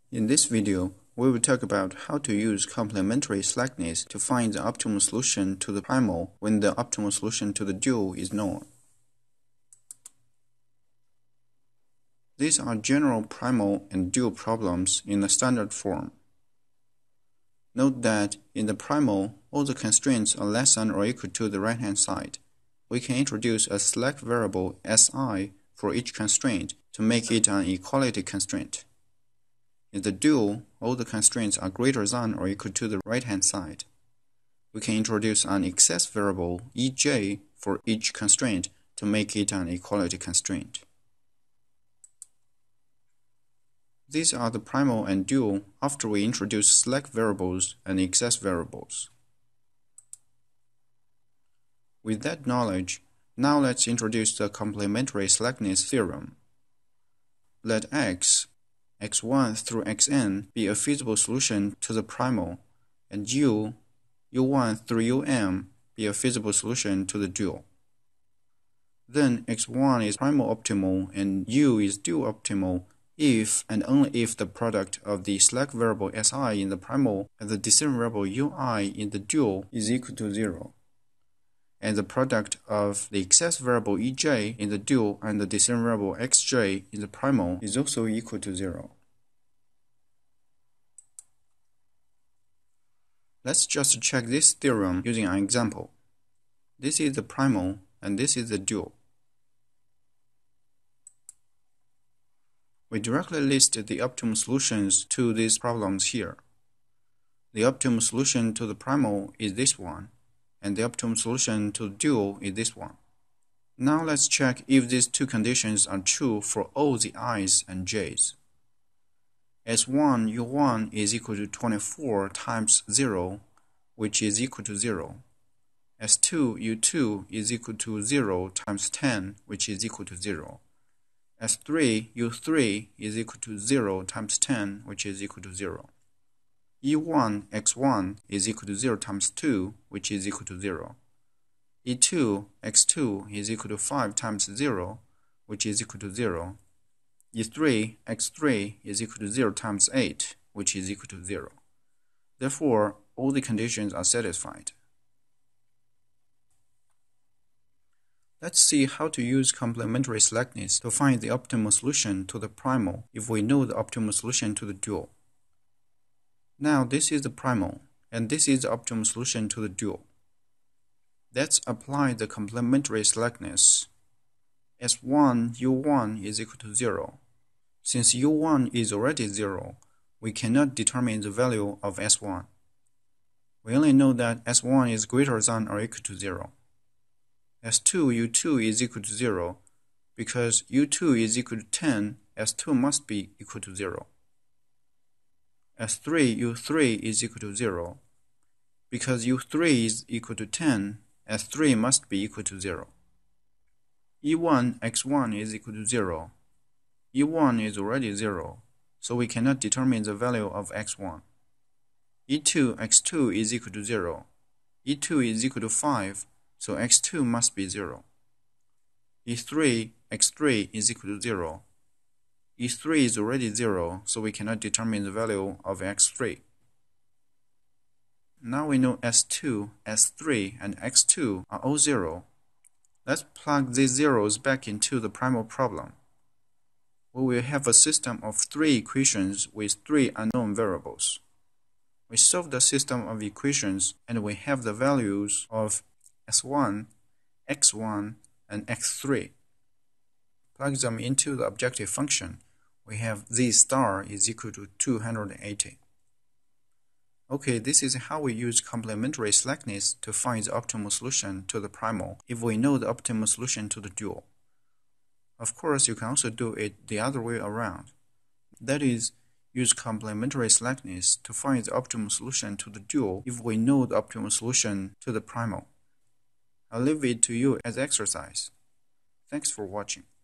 In this video, we will talk about how to use complementary slackness to find the optimal solution to the primal when the optimal solution to the dual is known. These are general primal and dual problems in the standard form. Note that in the primal, all the constraints are less than or equal to the right-hand side. We can introduce a slack variable Si for each constraint to make it an equality constraint. In the dual, all the constraints are greater than or equal to the right-hand side. We can introduce an excess variable Ej for each constraint to make it an equality constraint. These are the primal and dual after we introduce slack variables and excess variables. With that knowledge, now let's introduce the complementary slackness theorem. Let x1 through xn be a feasible solution to the primal, and u1 through um be a feasible solution to the dual. Then x1 is primal optimal and u is dual optimal if and only if the product of the slack variable Si in the primal and the decision variable ui in the dual is equal to 0, and the product of the excess variable Ej in the dual and the decision variable Xj in the primal is also equal to 0. Let's just check this theorem using an example. This is the primal and this is the dual. We directly list the optimal solutions to these problems here. The optimal solution to the primal is this one, and the optimal solution to the dual is this one. Now let's check if these two conditions are true for all the i's and j's. S1 U1 is equal to 24 times 0, which is equal to 0. S2 U2 is equal to 0 times 10, which is equal to 0. S3 U3 is equal to 0 times 10, which is equal to 0. E1 X1 is equal to 0 times 2, which is equal to 0. E2 X2 is equal to 5 times 0, which is equal to 0. E3 X3 is equal to 0 times 8, which is equal to 0. Therefore, all the conditions are satisfied. Let's see how to use complementary slackness to find the optimal solution to the primal if we know the optimal solution to the dual. Now this is the primal, and this is the optimal solution to the dual. Let's apply the complementary slackness. S1 U1 is equal to 0. Since U1 is already 0, we cannot determine the value of S1. We only know that S1 is greater than or equal to 0. S2 U2 is equal to 0. Because U2 is equal to 10, S2 must be equal to 0. S3 U3 is equal to 0. Because U3 is equal to 10, S3 must be equal to 0. E1 X1 is equal to 0. E1 is already 0, so we cannot determine the value of X1. E2 X2 is equal to 0. E2 is equal to 5, so X2 must be 0. E3 X3 is equal to 0. E3 is already 0, so we cannot determine the value of X3. Now we know S2, S3, and X2 are all 0. Let's plug these zeros back into the primal problem. We will have a system of 3 equations with 3 unknown variables. We solve the system of equations and we have the values of S1, X1, and X3. Plug them into the objective function. We have Z star is equal to 280. Okay, this is how we use complementary slackness to find the optimal solution to the primal if we know the optimal solution to the dual. Of course, you can also do it the other way around. That is, use complementary slackness to find the optimal solution to the dual if we know the optimal solution to the primal. I'll leave it to you as exercise. Thanks for watching.